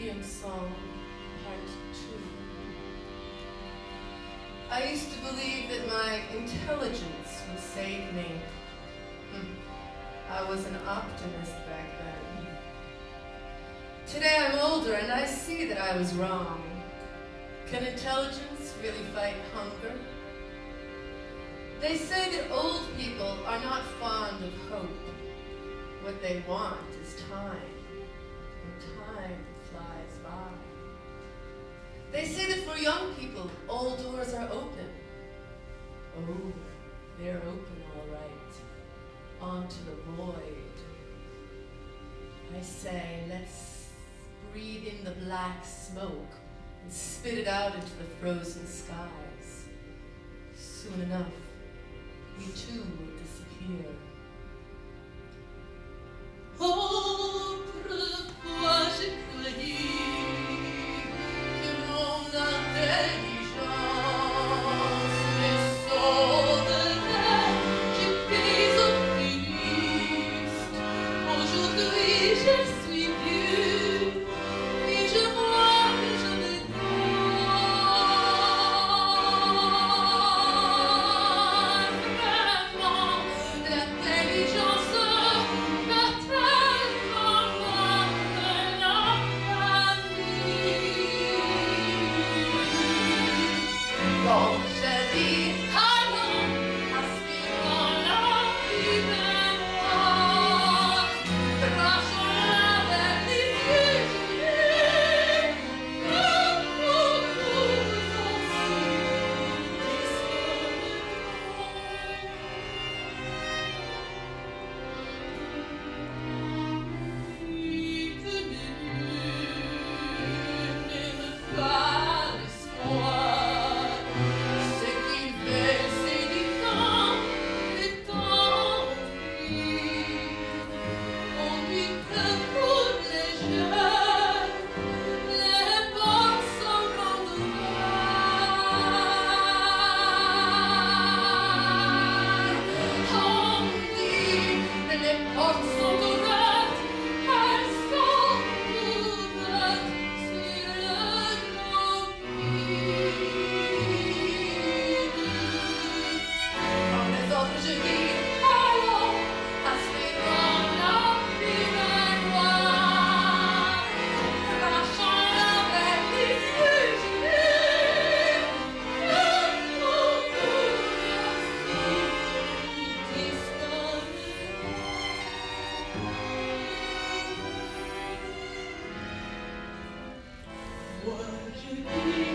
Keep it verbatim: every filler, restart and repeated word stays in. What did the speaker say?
Opium song, part two. I used to believe that my intelligence would save me. I was an optimist back then. Today I'm older and I see that I was wrong. Can intelligence really fight hunger? They say that old people are not fond of hope. What they want is time, and time flies by. They say that for young people, all doors are open. Oh, they're open all right, onto the void. I say, let's breathe in the black smoke and spit it out into the frozen skies. Soon enough, we too will disappear. Autrefois j'ai cru que mon intelligence me sauverait. J'étais optimiste. Aujourd'hui je suis vieux et je vois et je me donne vraiment l'intelligence. What you